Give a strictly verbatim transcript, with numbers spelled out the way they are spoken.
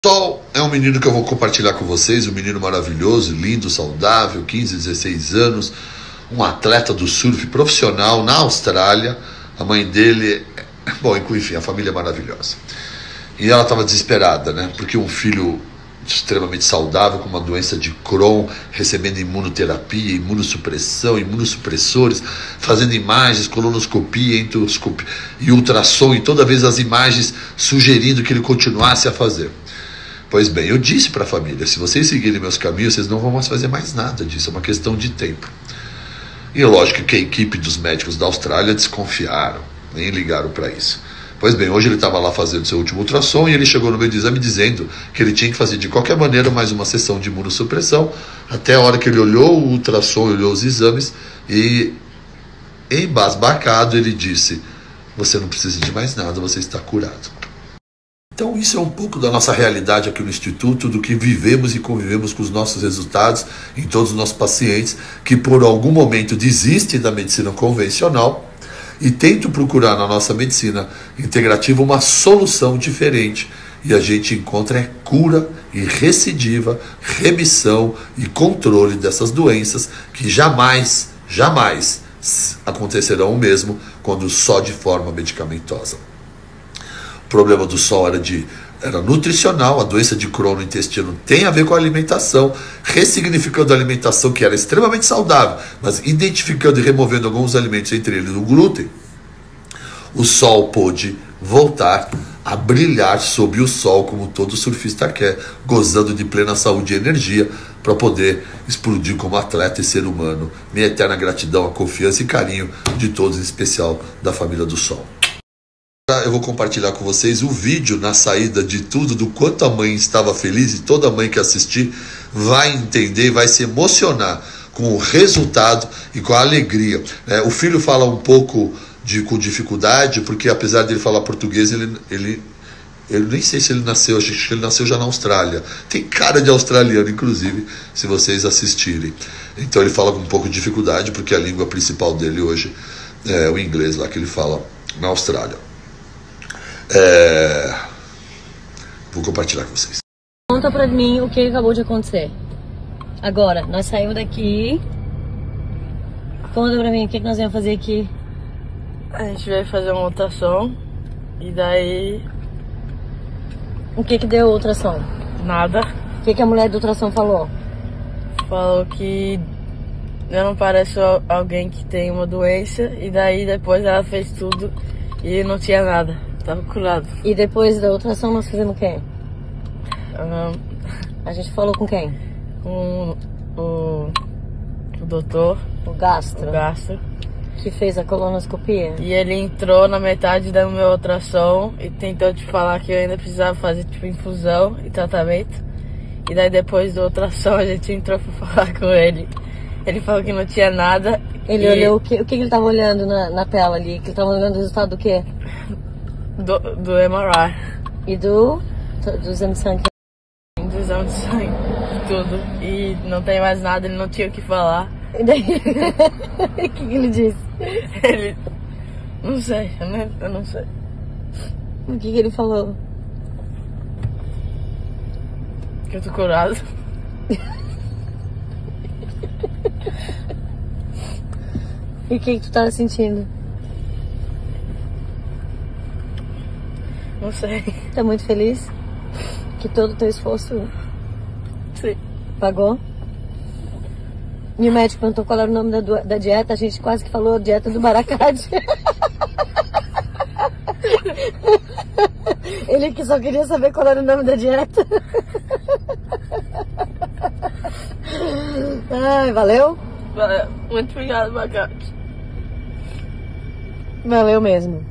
Sol é um menino que eu vou compartilhar com vocês, um menino maravilhoso, lindo, saudável, quinze, dezesseis anos, um atleta do surf profissional na Austrália. A mãe dele, bom, enfim, a família é maravilhosa. E ela estava desesperada, né? Porque um filho extremamente saudável, com uma doença de Crohn, recebendo imunoterapia, imunossupressão, imunossupressores, fazendo imagens, colonoscopia, endoscopia e ultrassom, e toda vez as imagens sugerindo que ele continuasse a fazer. Pois bem, eu disse para a família, se vocês seguirem meus caminhos, vocês não vão mais fazer mais nada disso, é uma questão de tempo. E lógico que a equipe dos médicos da Austrália desconfiaram, nem ligaram para isso. Pois bem, hoje ele estava lá fazendo seu último ultrassom e ele chegou no meio do exame dizendo que ele tinha que fazer de qualquer maneira mais uma sessão de imunossupressão, até a hora que ele olhou o ultrassom, olhou os exames e, embasbacado, ele disse: você não precisa de mais nada, você está curado. Então isso é um pouco da nossa realidade aqui no Instituto, do que vivemos e convivemos com os nossos resultados em todos os nossos pacientes que por algum momento desistem da medicina convencional e tentam procurar na nossa medicina integrativa uma solução diferente. E a gente encontra é cura e recidiva, remissão e controle dessas doenças que jamais, jamais acontecerão o mesmo quando só de forma medicamentosa. O problema do sol era, de, era nutricional, a doença de Crohn no intestino tem a ver com a alimentação, ressignificando a alimentação que era extremamente saudável, mas identificando e removendo alguns alimentos, entre eles o glúten. O sol pôde voltar a brilhar sob o sol, como todo surfista quer, gozando de plena saúde e energia, para poder explodir como atleta e ser humano. Minha eterna gratidão, a confiança e carinho de todos, em especial da família do Sol. Eu vou compartilhar com vocês o vídeo na saída de tudo, do quanto a mãe estava feliz, e toda mãe que assistir vai entender e vai se emocionar com o resultado e com a alegria. É, o filho fala um pouco de, com dificuldade, porque apesar de ele falar português, ele, ele, ele nem sei se ele nasceu, acho que ele nasceu já na Austrália. Tem cara de australiano, inclusive, se vocês assistirem. Então ele fala com um pouco de dificuldade, porque a língua principal dele hoje é o inglês, lá que ele fala na Austrália. É... Vou compartilhar com vocês. Conta pra mim o que acabou de acontecer. Agora, nós saímos daqui. Conta pra mim o que nós vamos fazer aqui. A gente vai fazer uma ultrassom. E daí... O que que deu a ultrassom? Nada. O que que a mulher do ultrassom falou? Falou que eu não pareço alguém que tem uma doença. E daí depois ela fez tudo e não tinha nada. Tava curado. E depois da ultrassom nós fizemos quem? Um, A gente falou com quem? com o, o doutor, O gastro. o gastro. Que fez a colonoscopia. E ele entrou na metade da minha ultrassom e tentou te falar que eu ainda precisava fazer tipo infusão e tratamento. E daí depois do ultrassom a gente entrou pra falar com ele. Ele falou que não tinha nada. Ele e... olhou o que, o que ele tava olhando na, na tela ali? Que ele tava olhando o resultado do quê? Do, do M R I. E do, do exame de sangue. Do exame de sangue. Tudo. E não tem mais nada, ele não tinha o que falar. E daí? O que, que ele disse? Ele... Não sei, eu não, eu não sei. O que, que ele falou? Que eu tô curado. E o que, que tu tava sentindo? Não sei. Tá muito feliz? Que todo o teu esforço Sim. pagou? E o médico perguntou qual era o nome da, da dieta, a gente quase que falou dieta do Baracate. Ele que só queria saber qual era o nome da dieta. Ai, valeu? Valeu. Muito obrigado, Baracate. Valeu mesmo.